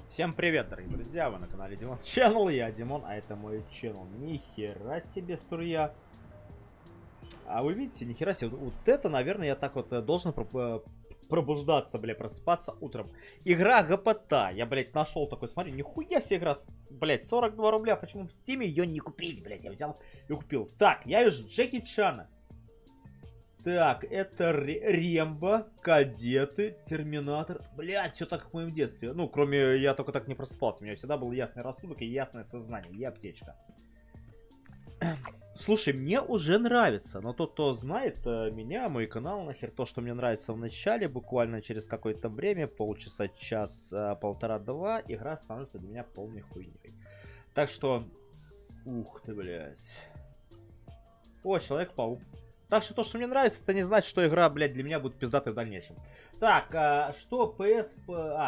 Всем привет, дорогие друзья, вы на канале Димон Channel, я Димон, а это мой channel. Нихера себе струя. А вы видите, нихера себе, вот это, наверное, я так вот должен пробуждаться, бля, просыпаться утром. Игра ГПТ, я, блядь, нашел такой, смотри, нихуя себе игра, блядь, 42 рубля, почему в Стиме ее не купить, блядь, я взял и купил. Так, я вижу Джеки Чана. Так, это Рембо, Кадеты, Терминатор. Блядь, все так, как в моем детстве. Ну, кроме, я только так не просыпался. У меня всегда был ясный рассудок и ясное сознание. И аптечка. Слушай, мне уже нравится. Но тот, кто знает меня, мой канал, нахер, то, что мне нравится в начале, буквально через какое-то время, полчаса, час, полтора-два, игра становится для меня полной хуйней. Так что, ух ты, блядь. О, Человек-паук. Так что то, что мне нравится, это не значит, что игра, блядь, для меня будет пиздатой в дальнейшем. Так, что PS...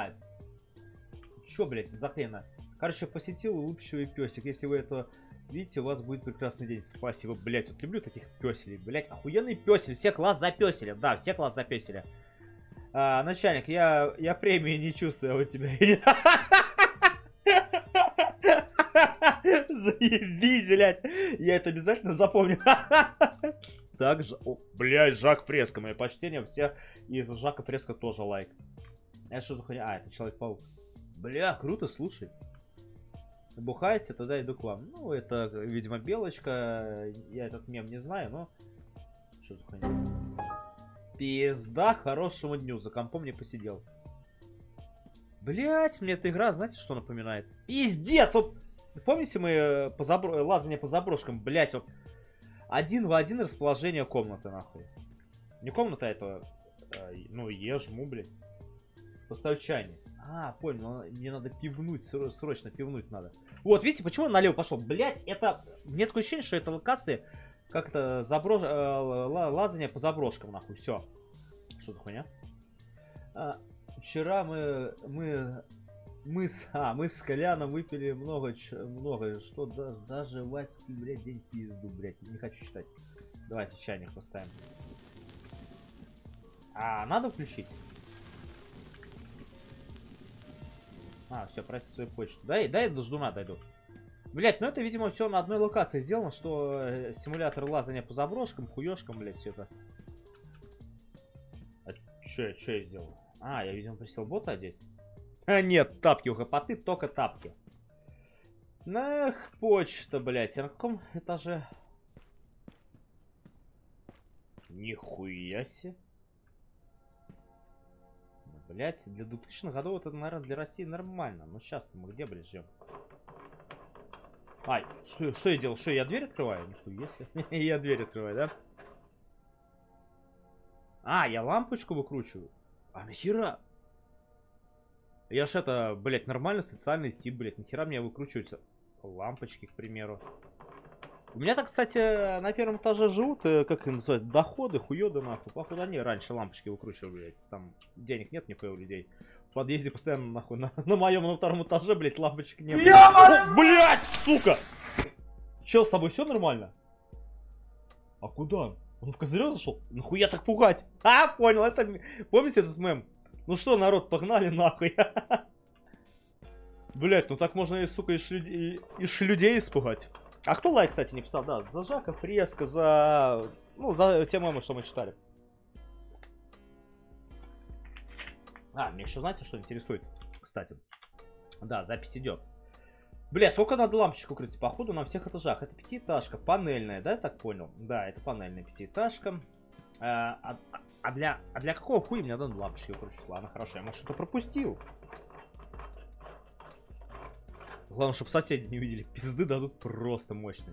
Чё, блядь, за хрена? Короче, посетил улыбчивый песик. Если вы это видите, у вас будет прекрасный день. Спасибо, блядь. Вот люблю таких песелей, блядь. Охуенный песель. Все класс запесили. Да, все класс запесили. Начальник, я премии не чувствую, а у тебя... Заебись, блядь. Я это обязательно запомню. Также, о, блядь, Жак Фреско, мое почтение, все из Жака Фреско тоже лайк. Это что за хуйня? А, это Человек-паук. Бля, круто, слушай. Бухаете, тогда иду к вам. Ну, это, видимо, Белочка. Я этот мем не знаю, но... Что за хуйня? Пизда, хорошего дню. За компом не посидел. Блять, мне эта игра, знаете, что напоминает? Пиздец, вот... Помните мы лазание по заброшкам? Блять, вот... Один в один расположение комнаты, нахуй. Не комната этого. Ну, я жму, блядь. Поставь чайник. А, понял, мне надо пивнуть, срочно пивнуть надо. Вот, видите, почему он налево пошел? Блядь, это... Мне такое ощущение, что это локации как-то лазание по заброшкам, нахуй, все. Что за хуйня? Вчера мы с Коляном выпили много, что даже Ваське, блядь, день пизду, блядь, не хочу читать. Давайте чайник поставим. Надо включить? Все, прости свою почту. Дай до ждуна дойду. Блядь, ну это, видимо, все на одной локации сделано, что симулятор лазания по заброшкам, хуёшкам, блядь, все это. Что я сделал? Я, видимо, просил бота одеть. Нет, тапки у гопоты, только тапки. Нах, почта, блядь. А на каком этаже? Нихуя себе. Блядь, для 2000-х годов это, наверное, для России нормально. Но сейчас-то мы где, блядь, живем? Что я делал? Что, я дверь открываю? Нихуя себе. Я дверь открываю, да? Я лампочку выкручиваю. Нахера? Я ж это, блядь, нормально социальный тип, блядь. Нахера мне выкручиваются лампочки, к примеру. У меня так, кстати, на первом этаже живут, как их называют, доходы, хуёды, нахуй. Походу они раньше лампочки выкручивали, блядь. Там денег нет нихуя у людей. В подъезде постоянно, нахуй, на моем, на втором этаже, блядь, лампочек не было. Блядь, сука! Чел, с тобой все нормально? А куда? Он в козырёк зашел? Нахуя так пугать? Понял, это... Помните этот мем? Ну что, народ, погнали нахуй. Блять, ну так можно и, сука, и людей испугать. А кто лайк, кстати, не писал? Да, за Жака Фреско, за... Ну, за те мемы, что мы читали. Мне еще, знаете, что интересует, кстати? Да, запись идет. Бля, сколько надо лампочек укрыть? Походу на всех этажах. Это пятиэтажка, панельная, да, я так понял? Да, это панельная пятиэтажка. Для какого хуя мне надо лампочки укрутить? Ладно, хорошо, я, может, что-то пропустил. Главное, чтобы соседи не видели. Пизды дадут просто мощные.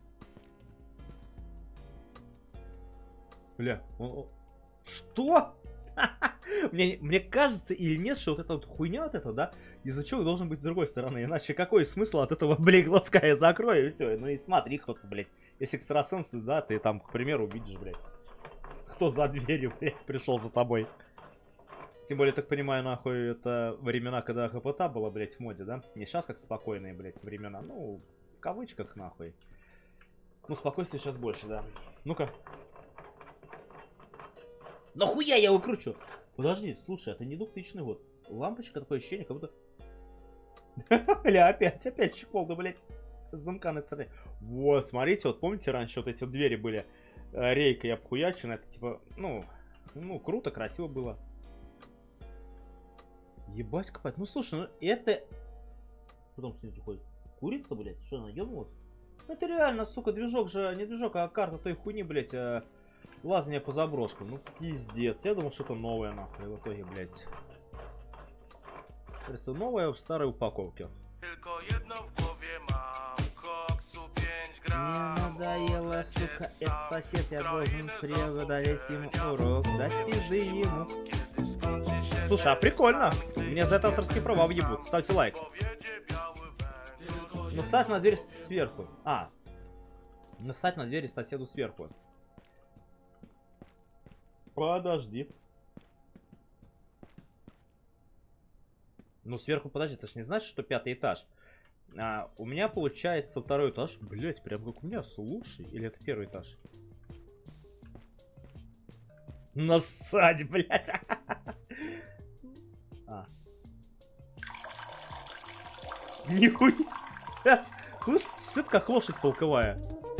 Бля, что? Мне кажется или нет, что вот эта вот хуйня вот эта, да, из-за чего должен быть с другой стороны. Иначе какой смысл от этого, блядь, глазка я закрою и все. Ну и смотри кто-то, блядь. Если экстрасенс, да, ты там, к примеру, увидишь, блядь. Кто за дверью, блядь, пришел за тобой. Тем более, так понимаю, нахуй, это времена, когда ХПТ было, блядь, в моде, да? Не сейчас как спокойные, блядь, времена. Ну, в кавычках, нахуй. Ну, спокойствия сейчас больше, да. Ну-ка. Нахуя я его кручу? Подожди, слушай, это не 2000 год. Лампочка, такое ощущение, как будто... Бля, опять щеколда, блядь. Замка на цене. Вот, смотрите, вот помните, раньше вот эти вот двери были рейкой обхуячены. Это типа, ну, круто, красиво было. Ебать копать. Ну, слушай, ну это... Потом снизу ходит. Курица, блядь? Что, она ебнулась? Это реально, сука, движок же, не движок, а карта той хуйни, блядь, лазание по заброшкам. Ну, пиздец. Я думал, что это новое, нахуй, в итоге, блядь. Кажется, новое в старой упаковке. Мне надоело, сука, этот сосед, я должен преодолеть ему урок, дать пизды ему. Слушай, а прикольно. Мне за это авторские права въебут. Ставьте лайк. Насать на дверь сверху. А. Насать на дверь соседу сверху. Подожди. Ну, сверху, подожди, это ж не значит, что 5-й этаж. У меня получается 2-й этаж. Блять, прям как у меня, слушай. Или это 1-й этаж? Насать, блять. Нихуя. Слышь, сыт как лошадь полковая.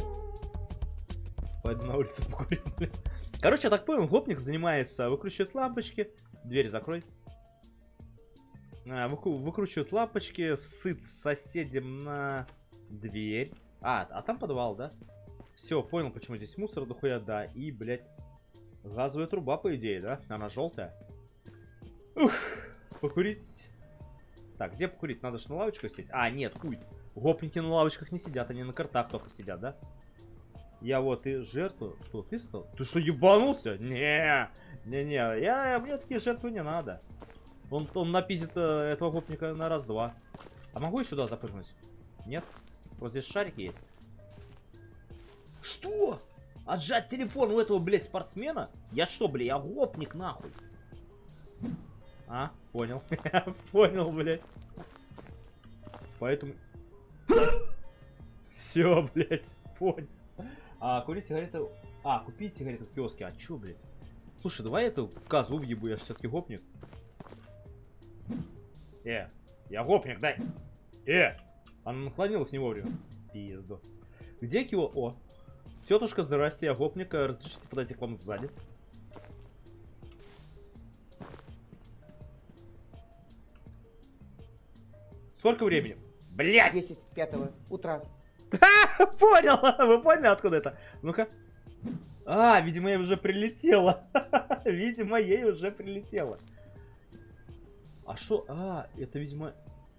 Пойду на улицу покурю, блядь. Короче, я так понял, гопник занимается, выкручивает лампочки. Дверь закрой. Выкручивает лампочки, сыт с соседям на дверь. А там подвал, да? Все, понял, почему здесь мусор дохуя, да. И, блядь, газовая труба, по идее, да? Она желтая. Ух, покурить. Так, где покурить? Надо же на лавочках сидеть. А, нет, хуй. Гопники на лавочках не сидят, они на картах только сидят, да? Я вот и жертву... Что, ты стал? Ты что, ебанулся? Не-не, мне такие жертвы не надо. Он напиздит этого гопника на раз-два. А могу я сюда запрыгнуть? Нет? Вот здесь шарики есть. Что? Отжать телефон у этого, блядь, спортсмена? Я что, блядь, я гопник, нахуй. А, понял. Понял, блядь. Поэтому... Все, блядь, понял. Курить сигареты... купить сигареты в киоске. А чё, блядь? Слушай, давай эту козу въебу, я же все-таки гопник. Я гопник, дай. Она наклонилась не вовремя. Пизду. Где кио? О. Тетушка, здрасте, я гопник. Разрешите подойти к вам сзади? Сколько времени? Блядь! 10:05 утра. Понял! Вы поняли, откуда это? Ну-ка. Видимо, ей уже прилетело. Видимо, ей уже прилетело. А что? Это, видимо,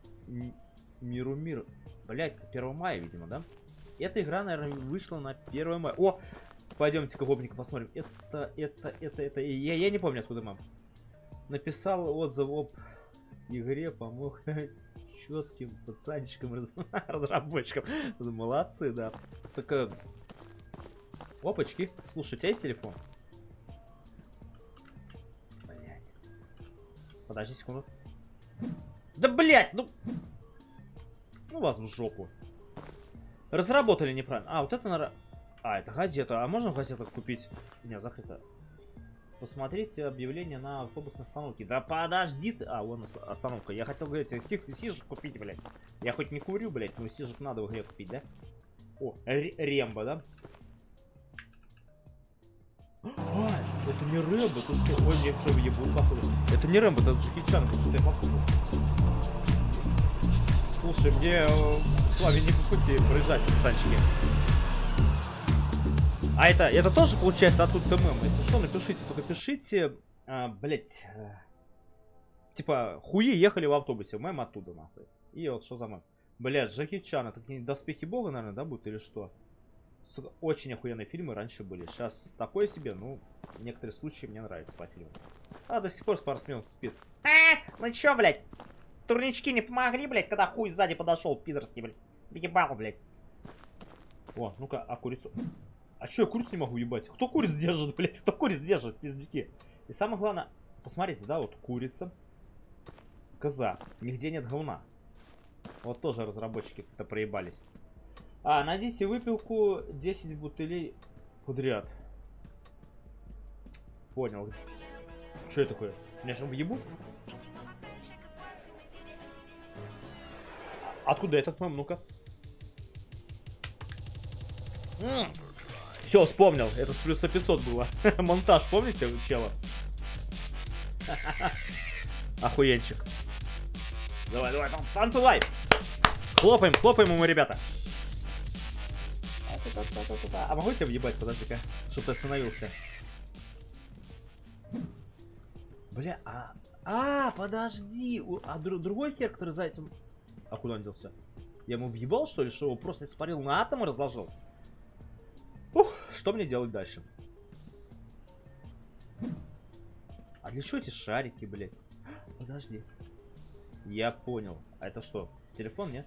Миру. Блядь, это 1 мая, видимо, да? Эта игра, наверное, вышла на 1 мая. О! Пойдемте-ка гопника посмотрим. Это. Я не помню, откуда мам. Написал отзыв об игре, помог четким пацанчикам, разработчикам. Молодцы, да. Так, опачки. Слушай, у тебя есть телефон? Блять. Подожди секунду. Да блять, ну вас в жопу. Разработали неправильно. Вот это наверное... это газета. А можно в газетах купить? Не, закрыто. Посмотрите объявление на автобусной остановке. Да подожди ты. Вон остановка. Я хотел говорить, сижек купить, блядь. Я хоть не курю, блядь, но сижек надо в игре купить, да? О, Рембо, да? Это не Рэмбо, ты что? Ой, мне уже въебут, походу. Это не Рэмбо, это Джеки Чан, что я походу. Слушай, мне с вами не по пути проезжать, пацанчики. Это тоже получается оттуда ТММ. Если что, напишите, только пишите, блять. Типа, хуи ехали в автобусе, мем оттуда, нахуй. И вот что за мем. Блять, Джеки Чан, это какие-нибудь доспехи бога, наверное, да, будут или что? Очень охуенные фильмы раньше были. Сейчас такое себе, ну, некоторые случаи мне нравятся по фильму. До сих пор спортсмен спит. Ну чё, блять? Турнички не помогли, блять, когда хуй сзади подошел, пидорский, блять. Въебал, блять. О, ну-ка, курицу. Чё, я курицу не могу ебать? Кто куриц держит, блять? Кто куриц держит, пиздюки? И самое главное, посмотрите, да, вот курица, коза. Нигде нет говна. Вот тоже разработчики как-то проебались. Найдите выпилку 10 бутылей подряд. Понял. Что это такое? Меня же въебут? Откуда этот мем? Ну-ка. Все, вспомнил. Это с плюса 500 было. Монтаж, помните, чела? Охуенчик. Давай, давай, танцуй! Хлопаем, хлопаем ему, ребята. А могу тебя въебать? Подожди-ка, чтобы ты остановился. Бля, подожди. Другой хер, который за этим... А куда он делся? Я ему въебал, что ли? Что его просто испарил на атом и разложил? Ух, что мне делать дальше? А для чего эти шарики, блядь? Подожди. Я понял. А это что? Телефон, нет?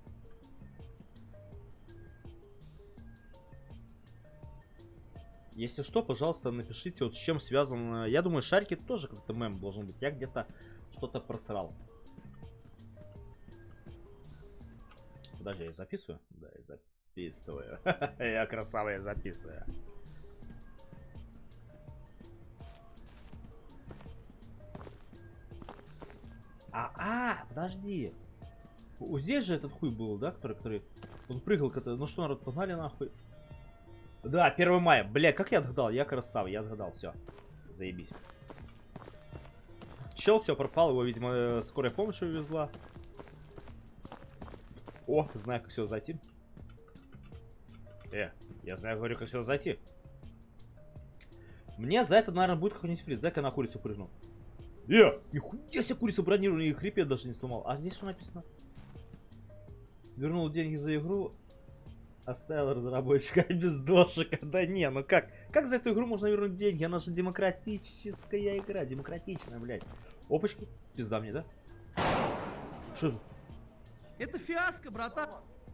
Если что, пожалуйста, напишите, вот с чем связан. Я думаю, шарики тоже как-то мем должен быть. Я где-то что-то просрал. Подожди, я записываю? Да, я записываю. Я красава, я записываю. Подожди. Здесь же этот хуй был, да, который... Он прыгал, ну что, народ, погнали нахуй. Да, 1 мая. Бля, как я отгадал? Я красава, я отгадал, все. Заебись. Чел, все пропал, его, видимо, скорая помощь увезла. О, знаю, как сюда зайти. Я знаю, говорю, как сюда зайти. Мне за это, наверное, будет какой-нибудь приз. Дай-ка на курицу прыгну. Нихуя себе курица бронированная, и хрипет даже не сломал. А здесь что написано? Вернул деньги за игру. Оставил разработчика без дошика. Да не, ну как? Как за эту игру можно вернуть деньги? Она же демократическая игра. Демократичная, блядь. Опачки. Пизда мне, да? Что это? Это фиаско, братан.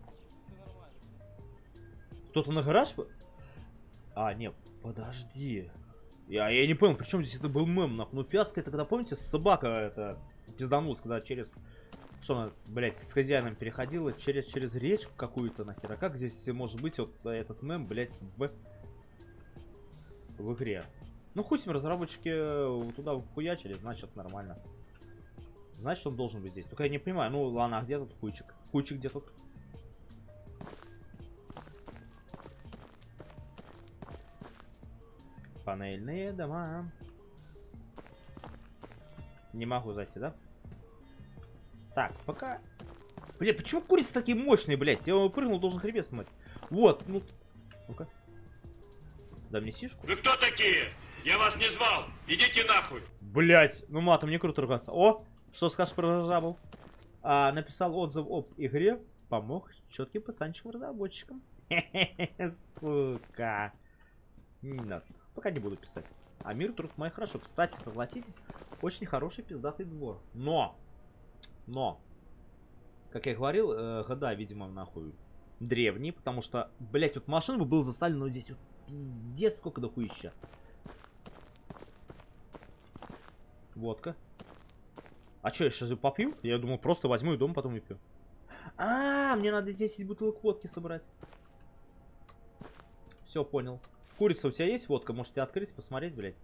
Кто-то на гараж? Нет, подожди. Я не понял, причем здесь это был мем, нахуй. Ну, фиаско это когда, помните, собака это пизданулась, когда через... Что она, блядь, с хозяином переходила через речку какую-то, нахер. А как здесь может быть вот этот мем, блядь, в игре? Ну, хуй с ним, разработчики туда хуячили, значит, нормально. Значит, он должен быть здесь. Только я не понимаю, ну, ладно, а где тут хуйчик? Хуйчик где тут? Панельные дома. Не могу зайти, да? Так, пока... Блядь, почему курицы такие мощные, блядь? Я его прыгнул, должен хребет сломать. Вот, ну... Ну-ка. Дай мне сишку. Вы кто такие? Я вас не звал. Идите нахуй. Блядь, ну матом не круто ругаться. О, что скажешь про жабу? Написал отзыв об игре. Помог четким пацанчикам-разработчикам. Сука. Нет, пока не буду писать. А мир труд мой хорошо. Кстати, согласитесь, очень хороший пиздатый двор. Но, как я говорил, года, видимо, нахуй древние, потому что, блять, вот машина бы была заставлена, но здесь вот пиздец сколько дохуища. Водка. А что, я сейчас ее попью? Я думал, просто возьму и дома потом и пью. Мне надо 10 бутылок водки собрать. Все, понял. Курица, у тебя есть водка? Можете открыть, посмотреть, блядь.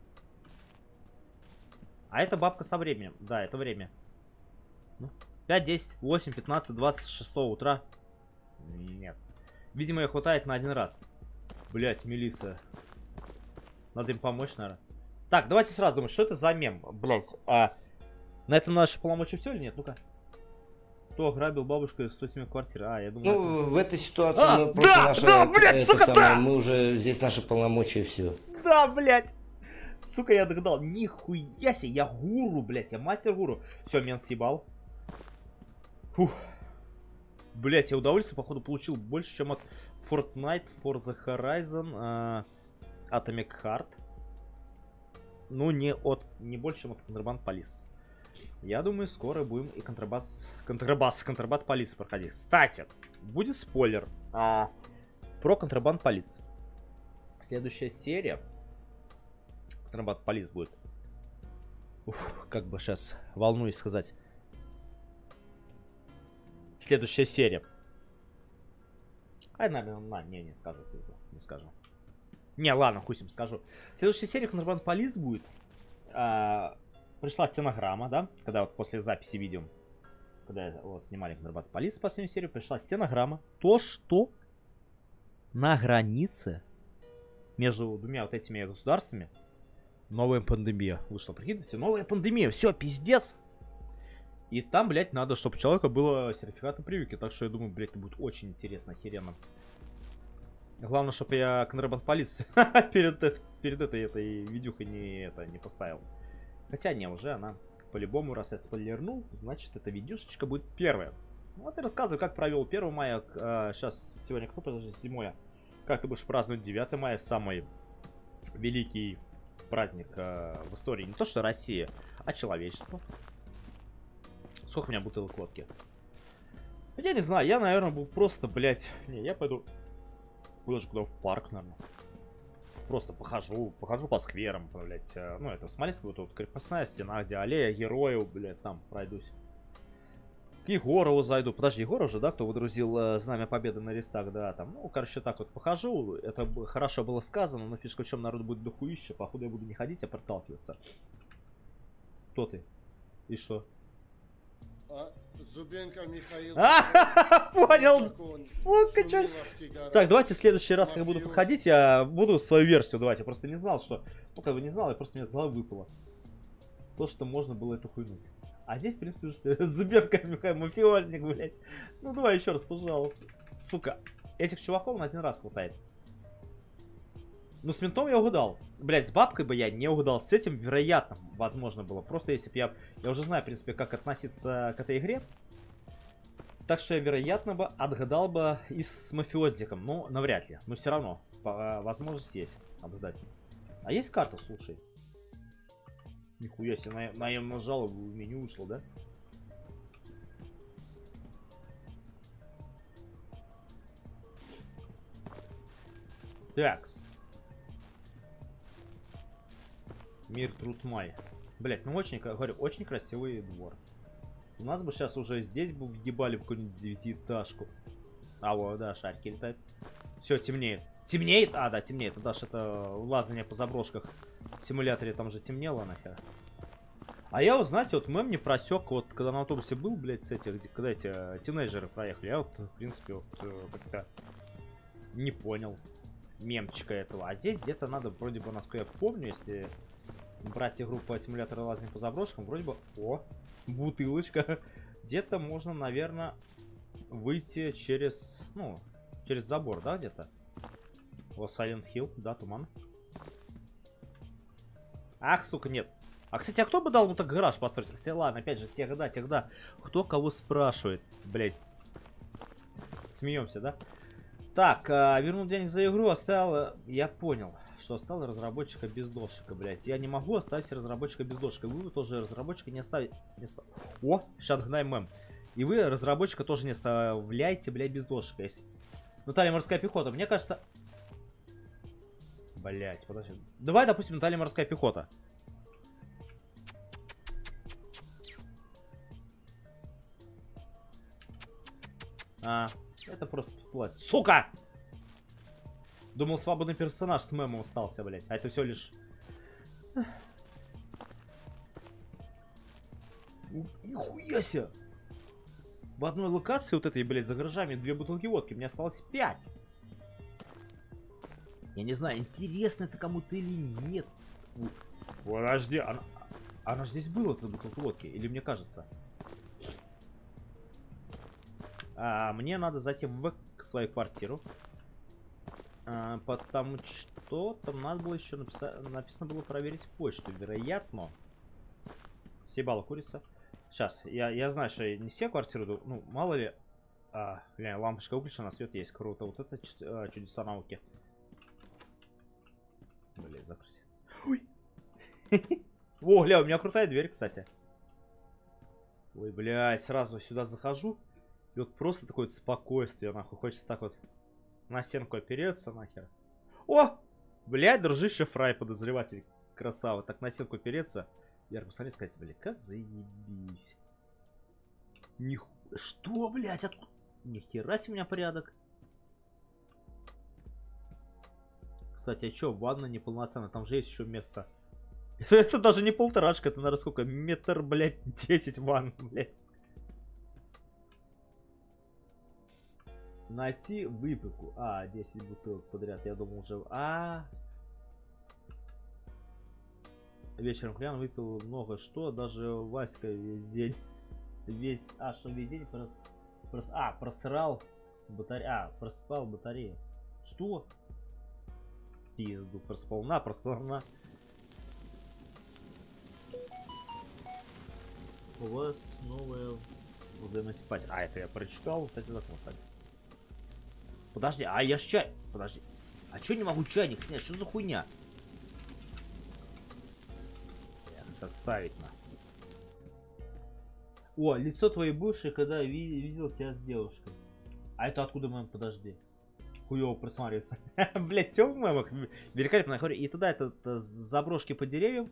А это бабка со временем. Да, это время. 5, 10, 8, 15, 26 утра. Нет. Видимо, ее хватает на один раз. Блять, милиция. Надо им помочь, наверное. Так, давайте сразу думать, что это за мем, блять. На этом наши полномочия все или нет? Ну-ка. Кто ограбил бабушку из 107 квартир? Я думаю... Ну, это... в этой ситуации мы просто блядь, сука, мы уже здесь наши полномочия все. Да, блять. Сука, я догадал. Нихуя себе, я гуру, блять, я мастер гуру. Все, мен съебал. Фух. Блять, я удовольствие, походу, получил больше, чем от Fortnite, Forza Horizon, Atomic Heart. Ну, не больше, чем от Contraband Police. Я думаю, скоро будем и Contraband Police проходить. Кстати, будет спойлер про Contraband Police. Следующая серия Contraband Police будет. Как бы сейчас волнуюсь сказать. Следующая серия. Наверное, не скажу, не скажу. Не, ладно, хуй с ним скажу. Следующая серия Contraband Police будет. Пришла стенограмма, да? Когда вот после записи видео. когда вот, снимали Контрабас Полиции последнюю серию, пришла стенограмма. То, что на границе между двумя вот этими государствами новая пандемия вышла. Прикидывайте, новая пандемия, все, пиздец. И там, блядь, надо, чтобы у человека было сертификат на прививки. Так что я думаю, блядь, это будет очень интересно, охеренно. Главное, чтобы я Контрабас Полиции перед этой видюхой не поставил. Хотя не, уже она по-любому, раз я спойлернул, значит эта видюшечка будет первая. Вот и рассказываю, как провел 1 мая. Сейчас, сегодня кто, подожди, 7. Как ты будешь праздновать 9 мая, самый великий праздник в истории. Не то что Россия, а человечество. Сколько у меня бутылок водки? Я не знаю, я, наверное, был просто, блядь... Не, я пойду... Даже куда в парк, наверное. Просто похожу по скверам, блядь. Ну, это в Смоленске, вот тут крепостная стена, где аллея героев, блядь, там пройдусь. К Егорову зайду. Подожди, Егоров же, да, кто выдрузил Знамя Победы на листах, да, там. Ну, короче, так вот похожу. Это хорошо было сказано, но фишка в чем, народ будет дохуище. Походу я буду не ходить, а проталкиваться. Кто ты? И что? Зубенко Михаил. Понял. Сука, чё? Так, давайте в следующий раз, когда буду походить, я буду свою версию давать. Я просто не знал, что... Ну, как бы не знал, я просто мне с головы выпало. То, что можно было это хуйнуть. А здесь, в принципе, уже Зубенко Михаил, мафиозник, блядь. Ну, давай еще раз, пожалуйста. Сука, этих чуваков на один раз хватает. Ну, с ментом я угадал. Блять, с бабкой бы я не угадал. С этим, вероятно, возможно было. Просто если бы я уже знаю, в принципе, как относиться к этой игре. Так что я, вероятно, бы отгадал бы и с мафиозником. Ну, навряд ли. Но все равно, возможность есть отгадать. А есть карта, слушай. Нихуя себе, на её нажал, в меню ушло, да? Такс. Мир, труд, май. Блять, ну очень, говорю, очень красивый двор. У нас бы сейчас уже здесь бы въебали в какую-нибудь 9-этажку. А вот, да, шарики летают. Все, темнеет. Темнеет? А, да, темнеет. Это даже это лазание по заброшках. В симуляторе там же темнело нахер. А я вот, знаете, вот мем не просек, вот когда на автобусе был, блять, с этих, когда эти тинейджеры проехали, я вот, в принципе, вот как-то не понял мемчика этого. А здесь где-то надо, вроде бы, насколько я помню, если брать игру по симулятору лазания по заброшкам, вроде бы, о, бутылочка. Где-то можно, наверное, выйти через, ну, через забор, да, где-то? Вот Silent Hill, да, туман. Ах, сука, нет. А, кстати, а кто бы дал ему так гараж построить? Хотя, ладно, опять же, тогда. Кто кого спрашивает, блять. Смеемся, да? Так, вернул денег за игру, оставил... Я понял, что оставил разработчика без дошика, блять. Я не могу оставить разработчика без дошика. Вы тоже разработчика не оставите... О, Шангнай мем. И вы разработчика тоже не оставляйте, блять, без дошика. Если... Наталья Морская Пехота, мне кажется... Блять, подожди. Давай, допустим, Наталья Морская Пехота. Это просто посылать. Сука! Думал, свободный персонаж с мемом остался, блять. А это все лишь... Нихуя себе! В одной локации вот этой, блять, за гаражами 2 бутылки водки. Мне осталось 5. Я не знаю, интересно это кому-то или нет. Подожди, она же здесь была, эта бутылка водки. Или мне кажется? Мне надо зайти в свою квартиру. Потому что там надо было еще написано было проверить почту. Вероятно. Съебала курица. Сейчас, я знаю, что я не все квартиры. Ну, мало ли. Глянь, лампочка выключена, свет есть. Круто. Вот это чудеса науки. Блин, закройся. Ой. О, гля, у меня крутая дверь, кстати. Ой, блядь, сразу сюда захожу. И вот просто такое вот спокойствие, нахуй. Хочется так вот на стенку опереться, нахер. О! Блядь, дружище Фрай, подозреватель. Красава. Так на стенку опереться. Ярко посмотреть, сказать, блядь, как заебись. Что, блядь, откуда? Нихера себе у меня порядок. Кстати, а чё, ванна неполноценная? Там же есть еще место. Это даже не полторашка, это, наверное, сколько? Метр, блядь, 10 ванн, блядь. Найти выпивку. 10 бутылок подряд. Я думал уже... Вечером Клян выпил много что. Даже Васька весь день... что весь день просрал батарею. Проспал батарею. Что? Пизду. Проспал на. У вас новая взаимосипать. Это я прочитал, кстати, закон. Подожди, я ж чай. Подожди. А чё не могу чайник снять? Что за хуйня? Составить на. Лицо твоей бывшей, когда видел тебя с девушкой. А это откуда, мам? Подожди. Хуёво просматривается. Блять, все в мемах. Великолепно. И туда это заброшки по деревьям.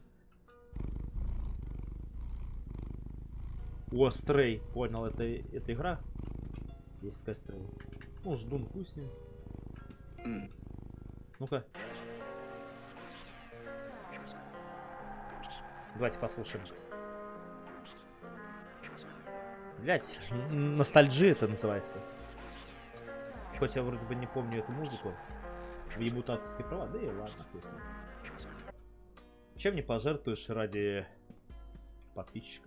Стрей. Понял, это игра. Есть такая стрей. Ждун, хуй с ним. Ну-ка. Давайте послушаем. Блять, ностальджи это называется. Хоть я вроде бы не помню эту музыку. Въебут авторские права, да и ладно, хуй с ним. Чем не пожертвуешь ради подписчиков?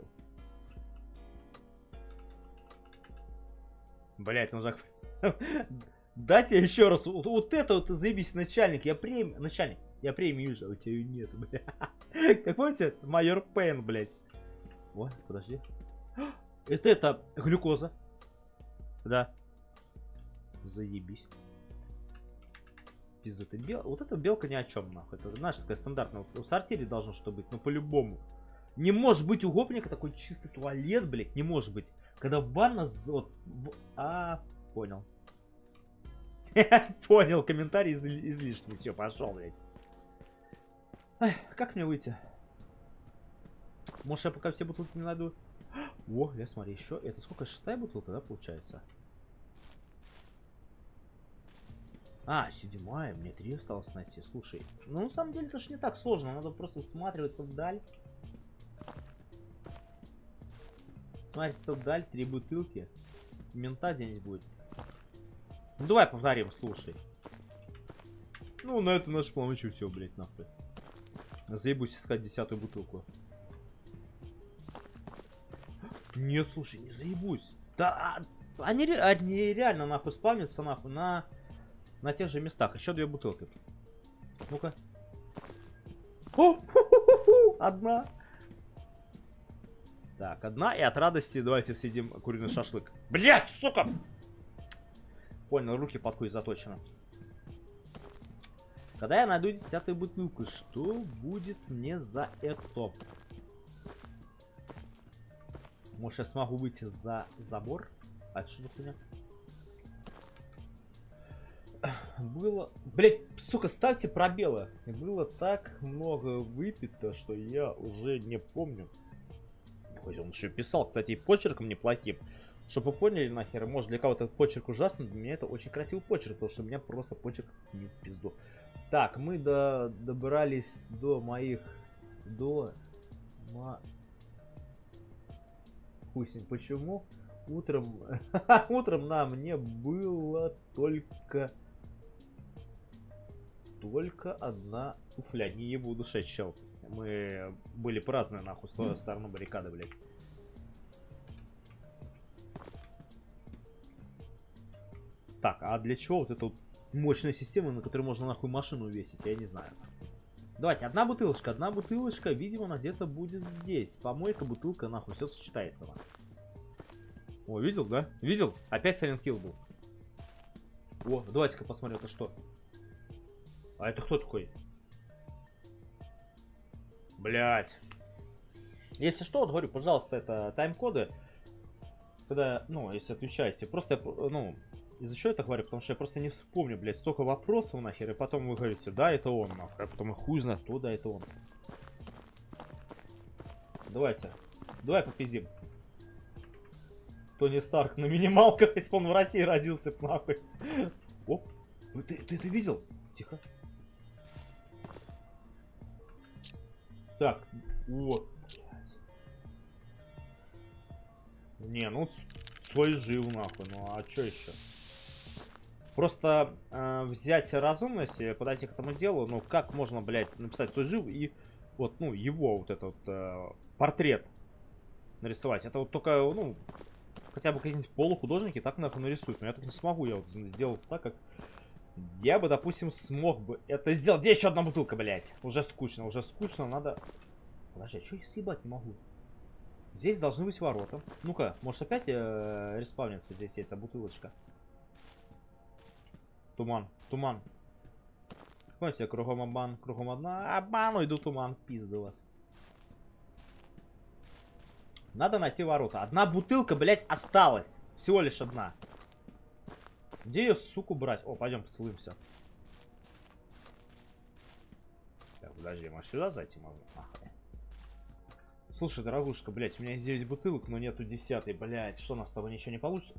Блять, Жак. Дайте еще раз. Вот это вот заебись, начальник. Я премию же, а у тебя ее нет, бля. Как помните, майор Пейн, блять. Подожди. Это глюкоза. Да. Заебись. Пизду ты вот эта белка ни о чем, нахуй. Это, знаешь, такая стандартная. В сортире должно что быть, но по-любому. Не может быть у гопника такой чистый туалет, блять. Не может быть. Когда ванна... Понял. Понял, комментарий излишний. Все, пошел, блядь. Как мне выйти? Может, я пока все бутылки не найду? Я смотри, еще. Это сколько? 6-я бутылка, да, получается? 7-я. Мне 3 осталось найти. Слушай, на самом деле это ж не так сложно. Надо просто всматриваться вдаль. Смотрится вдаль, 3 бутылки. Мента где-нибудь будет. Давай повторим, слушай. На это наш полночи все, блять, нахуй. Заебусь искать 10-ю бутылку. Нет, слушай, не заебусь. Да, они реально нахуй спавнятся нахуй на тех же местах. Еще 2 бутылки. Ну-ка. Одна. Так, одна, и от радости давайте съедим куриный шашлык. Блять, сука! Понял, руки под хуй заточены. Когда я найду 10-ю бутылку, что будет мне за это? Может, я смогу выйти за забор? Это что за хуйня? Было... Блять, сука, ставьте пробелы. Было так много выпито, что я уже не помню. Хоть он еще писал, кстати, и почерком неплохим. Чтобы вы поняли, нахер, может для кого-то почерк ужасный, для меня это очень красивый почерк, потому что у меня просто почерк не в пизду. Так, мы добрались до моих... Хуй с ним, почему? Утром на мне было только одна туфля. Не ебу душе, чел. Мы были праздные, нахуй, с стороны баррикады, блядь. Так, а для чего вот эта вот мощная система, на которой можно нахуй машину весить, я не знаю. Давайте, одна бутылочка, видимо, она где-то будет здесь. Помойка, бутылка, нахуй, все сочетается, нахуй. О, видел, да? Видел? Опять Silent Hill был. О, давайте-ка посмотрим, это что? А это кто такой? Блять. Если что, вот говорю, пожалуйста, это тайм-коды. Когда, если отвечаете. Просто, из-за чего это говорю? Потому что я просто не вспомню, блядь, столько вопросов нахер. И потом вы говорите, да, это он, нахуй. А потом хуй знает, кто, да, это он. Давайте. Давай попиздим. Тони Старк на минималках, если бы он в России родился, нахуй. Оп. Ты это видел? Тихо. Так, вот. Не, свой жив, нахуй. Ну а чё еще? Просто взять разумность и подойти к этому делу, ну как можно, блядь, написать, кто жив и вот, ну, его вот этот портрет нарисовать. Это вот только, ну, хотя бы какие-нибудь полухудожники так, нахуй, нарисуют. Но я так не смогу, я вот сделал так, как я бы, допустим, смог бы это сделать. Где еще одна бутылка, блядь? Уже скучно, надо... Подожди, а что я съебать не могу? Здесь должны быть ворота. Ну-ка, может опять респавнится здесь эта бутылочка? Туман, туман. Помните, кругом обман, кругом одна. Обману иду туман, пизда вас. Надо найти ворота. Одна бутылка, блядь, осталась. Всего лишь одна. Где ее, суку, брать? О, пойдем поцелуемся. Так, подожди, может сюда зайти можно? Ага. Слушай, дорогушка, блядь, у меня есть 9 бутылок, но нету 10-й, блядь. Что, у нас с тобой ничего не получится?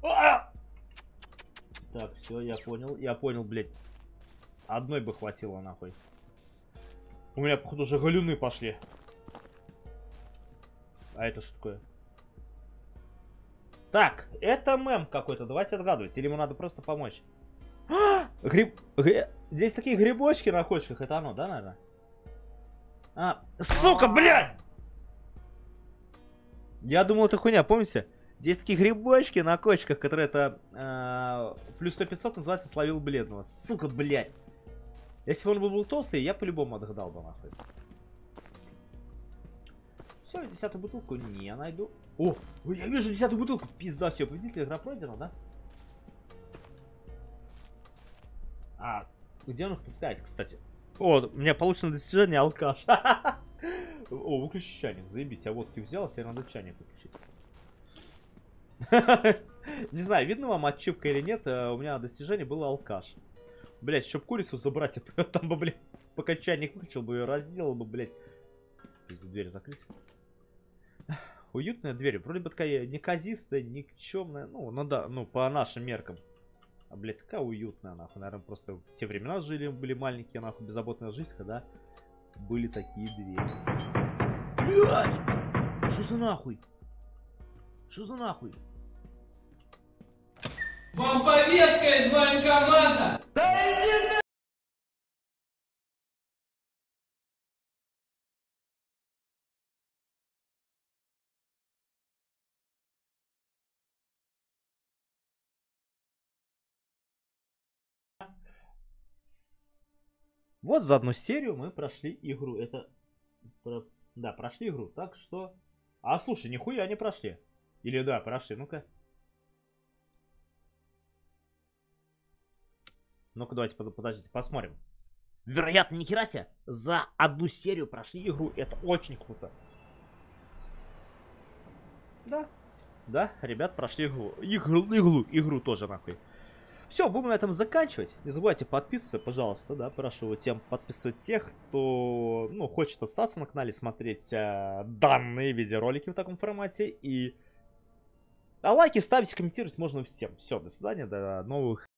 Так, все, я понял, блядь. Одной бы хватило, нахуй. У меня, походу, уже галюны пошли. А это что такое? Так, это мем какой-то, давайте отгадывать. Или ему надо просто помочь? Здесь такие грибочки на кочках, это оно, да, наверное? Сука, блядь! Я думал, это хуйня, помните? Здесь такие грибочки на кочках, которые это плюс 100-500 называется словил бледного. Сука, блядь. Если бы он был толстый, я по-любому отгадал бы, нахуй. Все, 10-ю бутылку не найду. О, я вижу 10-ю бутылку. Пизда, все, победитель, игра пройдена, да? А, где он их таскает, кстати? О, у меня получено достижение алкаш. О, выключи чайник, заебись. Я водки взял, теперь надо чайник выключить. Не знаю, видно вам отчипка или нет, у меня достижение было алкаш. Блять, чтоб курицу забрать, я там бы, блядь, пока чайник выключил бы, ее разделал бы, блядь. Дверь закрыть. Уютная дверь, вроде бы такая неказистая, никчемная, ну да, ну по нашим меркам. А, блядь, такая уютная, нахуй, наверное, просто в те времена жили, были маленькие, нахуй, беззаботная жизнь, когда были такие двери. Блядь! Что за нахуй? Что за нахуй? Вам повестка из военкомата! Вот за одну серию мы прошли игру. Это... Да, прошли игру. Так что... А, слушай, нихуя не прошли. Или да, прошли. Ну-ка. Ну-ка, давайте, подождите, посмотрим. Вероятно, нихера себе. За одну серию прошли игру. Это очень круто. Да. Да, ребят, прошли игру. Игру тоже, нахуй. Все, будем на этом заканчивать. Не забывайте подписываться, пожалуйста, да, прошу тем подписывать тех, кто, ну, хочет остаться на канале, смотреть данные видеоролики в таком формате. А лайки ставить, комментировать можно всем. Все, до свидания, до новых